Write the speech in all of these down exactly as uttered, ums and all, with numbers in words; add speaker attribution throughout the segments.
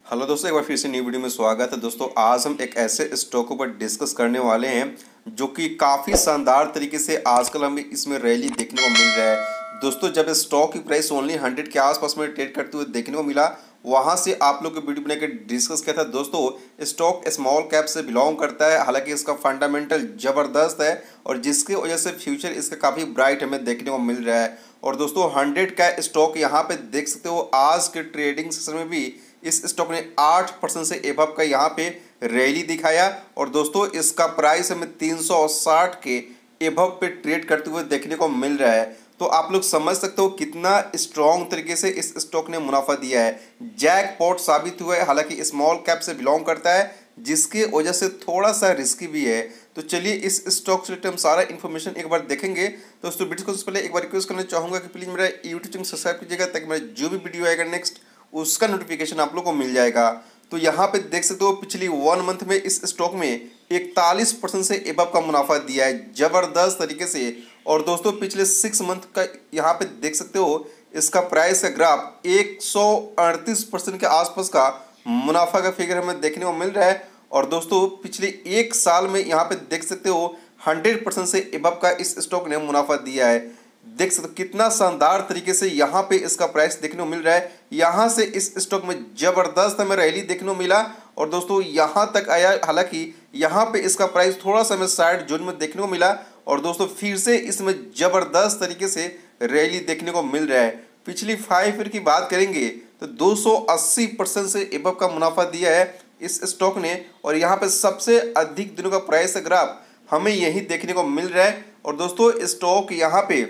Speaker 1: Hello दोस्तों, एक बार फिर से न्यू वीडियो में स्वागत है। दोस्तों आज हम एक ऐसे स्टॉक पर डिस्कस करने वाले हैं जो कि काफ़ी शानदार तरीके से आजकल हमें इसमें रैली देखने को मिल रहा है। दोस्तों जब स्टॉक की प्राइस ओनली हंड्रेड के आसपास में ट्रेड करते हुए देखने को मिला, वहां से आप लोग को वीडियो बना के डिस्कस किया था। दोस्तों स्टॉक स्मॉल कैप से बिलोंग करता है, हालांकि इसका फंडामेंटल ज़बरदस्त है और जिसकी वजह से फ्यूचर इसका काफ़ी ब्राइट हमें देखने को मिल रहा है। और दोस्तों हंड्रेड का स्टॉक यहाँ पे देख सकते हो, आज के ट्रेडिंग सेशन में भी इस स्टॉक ने आठ परसेंट से एबव का यहाँ पे रैली दिखाया। और दोस्तों इसका प्राइस हमें तीन सौ साठ के एबव पे ट्रेड करते हुए देखने को मिल रहा है। तो आप लोग समझ सकते हो कितना स्ट्रॉन्ग तरीके से इस स्टॉक ने मुनाफा दिया है। जैकपॉट साबित हुआ है, हालांकि स्मॉल कैप से बिलोंग करता है जिसकी वजह से थोड़ा सा रिस्की भी है। तो चलिए इस स्टॉक से हम सारा इन्फॉर्मेशन एक बार देखेंगे। तो दोस्तों वीडियो को पहले एक बार रिक्वेस्ट करना चाहूँगा कि प्लीज़ मेरा यूट्यूब चैनल सब्सक्राइब कीजिएगा ताकि मेरा जो भी वीडियो आएगा नेक्स्ट उसका नोटिफिकेशन आप लोग को मिल जाएगा। तो यहाँ पे देख सकते हो पिछली वन मंथ में इस स्टॉक में इकतालीस परसेंट से एबव का मुनाफा दिया है, जबरदस्त तरीके से। और दोस्तों पिछले सिक्स मंथ का यहाँ पे देख सकते हो, इसका प्राइस का ग्राफ एक सौ अड़तीस परसेंट के आसपास का मुनाफा का फिगर हमें देखने को मिल रहा है। और दोस्तों पिछले एक साल में यहाँ पे देख सकते हो हंड्रेड परसेंट से एबव का इस स्टॉक ने मुनाफा दिया है। देख सकते हो कितना शानदार तरीके से यहाँ पे इसका प्राइस देखने को मिल रहा है। यहाँ से इस स्टॉक में जबरदस्त हमें रैली देखने को मिला और दोस्तों यहाँ तक आया, हालांकि यहाँ पे इसका प्राइस थोड़ा सा हमें साइड जोन में देखने को मिला और दोस्तों फिर से इसमें जबरदस्त तरीके से रैली देखने को मिल रहा है। पिछली फाइव ईयर की बात करेंगे तो दो सौ अस्सी परसेंट से एबव का मुनाफा दिया है इस स्टॉक ने। और यहाँ पे सबसे अधिक दिनों का प्राइस ग्राफ हमें यही देखने को मिल रहा है। और दोस्तों स्टॉक यहाँ पे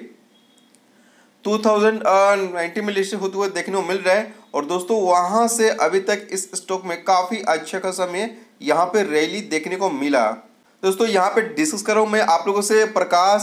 Speaker 1: दो हज़ार उन्नीस में लिस्ट होते हुए देखने को मिल रहा है। और दोस्तों वहां से अभी तक इस स्टॉक में काफ़ी अच्छा खासा हमें यहाँ पे रैली देखने को मिला। दोस्तों यहाँ पे डिस्कस कर रहा हूँ मैं आप लोगों से प्रकाश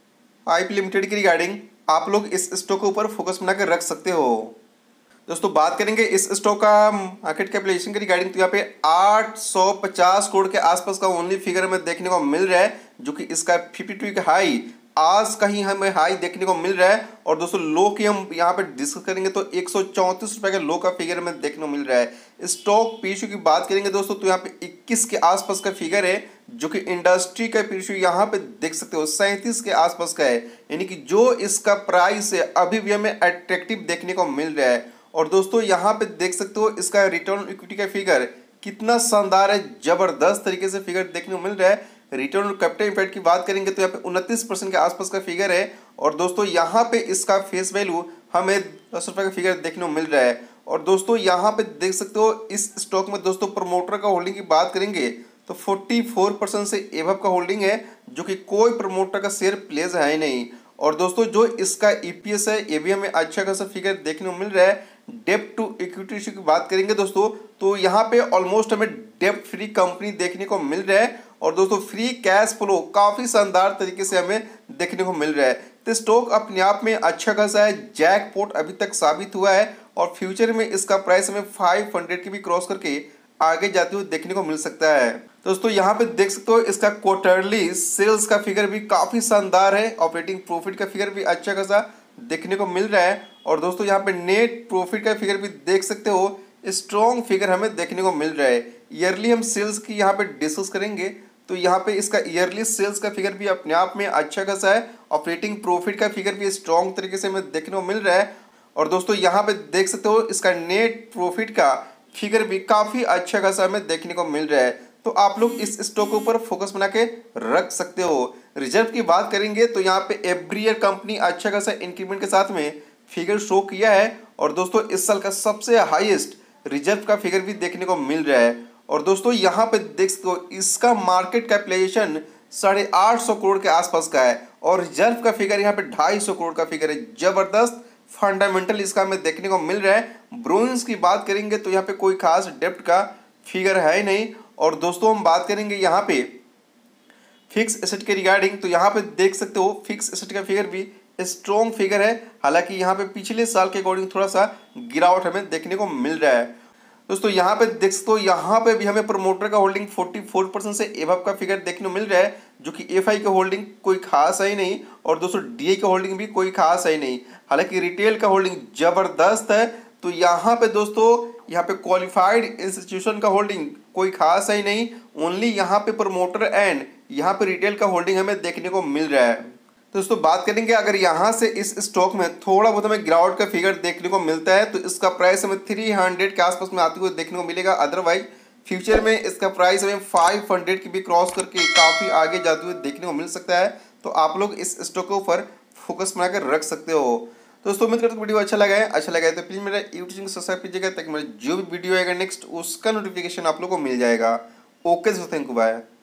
Speaker 1: पाइप लिमिटेड की रिगार्डिंग, आप लोग इस स्टॉक के ऊपर फोकस बना कर रख सकते हो। दोस्तों बात करेंगे इस स्टॉक का मार्केट कैपिटलाइजेशन की रिगार्डिंग, तो यहाँ पे आठ सौ पचास करोड़ के आसपास का ओनली फिगर हमें देखने को मिल रहा है, जो कि इसका बावन का हाई आज कहीं हमें हाई देखने को मिल रहा है। और दोस्तों लो की हम यहाँ पे डिस्कस करेंगे तो एक सौ चौंतीस रुपए का लो का फिगर हमें देखने को मिल रहा है। स्टॉक पीछू की बात करेंगे दोस्तों तो यहाँ पे इक्कीस के आसपास का फिगर है, जो कि इंडस्ट्री का पीछू यहाँ पे देख सकते हो सैंतीस के आसपास का है, यानी कि जो इसका प्राइस है अभी भी हमें अट्रैक्टिव देखने को मिल रहा है। और दोस्तों यहाँ पे देख सकते हो इसका रिटर्न इक्विटी का फिगर कितना शानदार है, जबरदस्त तरीके से फिगर देखने को मिल रहा है। रिटर्न और कैपिटल इम्पैक्ट की बात करेंगे तो यहाँ पे उनतीस परसेंट के आसपास का फिगर है। और दोस्तों यहाँ पे इसका फेस वैल्यू हमें दस रुपये का फिगर देखने को मिल रहा है। और दोस्तों यहाँ पे देख सकते हो इस स्टॉक में दोस्तों प्रमोटर का होल्डिंग की बात करेंगे तो चौवालीस परसेंट से एबव का होल्डिंग है, जो कि कोई प्रमोटर का शेयर प्लेस है नहीं। और दोस्तों जो इसका ईपीएस है ये भी हमें अच्छा खासा फिगर देखने को मिल रहा है। डेप्ट टू इक्विटी रेशियो की बात करेंगे दोस्तों तो यहाँ पे ऑलमोस्ट हमें डेप्ट फ्री कंपनी देखने को मिल रहा है। और दोस्तों फ्री कैश फ्लो काफ़ी शानदार तरीके से हमें देखने को मिल रहा है। तो स्टॉक अपने आप में अच्छा खासा है, जैकपॉट अभी तक साबित हुआ है और फ्यूचर में इसका प्राइस हमें पाँच सौ की भी क्रॉस करके आगे जाते हुए देखने को मिल सकता है। दोस्तों यहाँ पे देख सकते हो इसका क्वार्टरली सेल्स का फिगर भी काफ़ी शानदार है, ऑपरेटिंग प्रॉफिट का फिगर भी अच्छा खासा देखने को मिल रहा है। और दोस्तों यहाँ पे नेट प्रॉफिट का फिगर भी देख सकते हो, स्ट्रॉन्ग फिगर हमें देखने को मिल रहा है। ईयरली हम सेल्स की यहाँ पे डिस्कस करेंगे तो यहाँ पे इसका ईयरली सेल्स का फिगर भी अपने आप में अच्छा खासा है, ऑपरेटिंग प्रॉफिट का फिगर भी स्ट्रॉन्ग तरीके से हमें देखने को मिल रहा है। और दोस्तों यहाँ पे देख सकते हो इसका नेट प्रॉफिट का फिगर भी काफ़ी अच्छा खासा हमें देखने को मिल रहा है। तो आप लोग इस स्टॉक के ऊपर फोकस बना के रख सकते हो। रिजर्व की बात करेंगे तो यहाँ पे एवरी ईयर कंपनी अच्छा खासा इंक्रीमेंट के साथ में फिगर शो किया है। और दोस्तों इस साल का सबसे हाईएस्ट रिजर्व का फिगर भी देखने को मिल रहा है। और दोस्तों यहाँ पे देख सकते हो इसका मार्केट कैपिटलाइजेशन साढ़े आठ सौ करोड़ के आसपास का है और रिजर्व का फिगर यहाँ पे ढाई सौ करोड़ का फिगर है। जबरदस्त फंडामेंटल इसका हमें देखने को मिल रहा है। ब्रोइंस की बात करेंगे तो यहाँ पे कोई खास डेप्ट का फिगर है ही नहीं। और दोस्तों हम बात करेंगे यहाँ पे फिक्स एसेट के रिगार्डिंग, तो यहाँ पे देख सकते हो फिक्स एसेट का फिगर भी स्ट्रॉन्ग फिगर है, हालांकि यहाँ पे पिछले साल के अकॉर्डिंग थोड़ा सा गिरावट हमें देखने को मिल रहा है। दोस्तों यहाँ पे देख सकते हो यहाँ पे भी हमें प्रमोटर का होल्डिंग चौवालीस परसेंट से एबव का फिगर देखने को मिल रहा है, जो कि एफआई का होल्डिंग कोई खास है ही नहीं। और दोस्तों डीआई का होल्डिंग भी कोई खास है ही नहीं, हालांकि रिटेल का होल्डिंग जबरदस्त है। तो यहाँ पे दोस्तों यहाँ पे क्वालिफाइड इंस्टीट्यूशन का होल्डिंग कोई खास है ही नहीं, ओनली यहाँ पे प्रमोटर एंड यहाँ पे रिटेल का होल्डिंग हमें देखने को मिल रहा है। तो दोस्तों बात करेंगे अगर यहाँ से इस स्टॉक में थोड़ा बहुत हमें गिरावट का फिगर देखने को मिलता है तो इसका प्राइस हमें थ्री हंड्रेड के आसपास में आते हुए देखने को मिलेगा। अदरवाइज फ्यूचर में इसका प्राइस हमें फाइव हंड्रेड की भी क्रॉस करके काफ़ी आगे जाते हुए देखने को मिल सकता है। तो आप लोग इस स्टॉक के ऊपर फोकस बनाकर रख सकते हो। तो दोस्तों उम्मीद करते हैं वीडियो अच्छा लगा है अच्छा लगा है तो प्लीज़ मेरा यूट्यूब चैनल सब्सक्राइब कीजिएगा ताकि मेरा जो भी वीडियो आएगा नेक्स्ट उसका नोटिफिकेशन आप लोग को मिल जाएगा। ओके दोस्तों, थैंक यू, बाय।